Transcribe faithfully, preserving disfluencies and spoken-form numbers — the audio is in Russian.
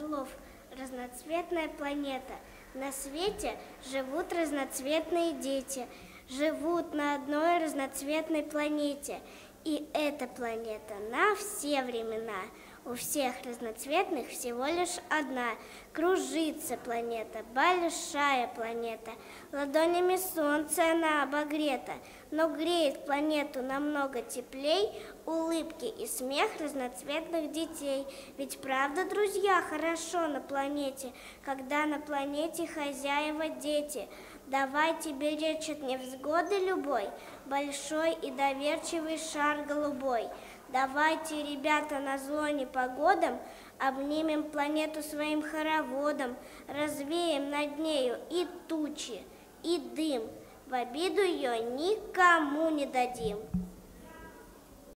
слов. Разноцветная планета. На свете живут разноцветные дети, живут на одной разноцветной планете. И эта планета на все времена. У всех разноцветных всего лишь одна. Кружится планета, большая планета. Ладонями солнца она обогрета, но греет планету намного теплей улыбки и смех разноцветных детей. Ведь правда, друзья, хорошо на планете, когда на планете хозяева дети. Давайте беречь от невзгоды любой большой и доверчивый шар голубой. Давайте, ребята, назло непогодам обнимем планету своим хороводом, развеем над нею и тучи, и дым. В обиду ее никому не дадим.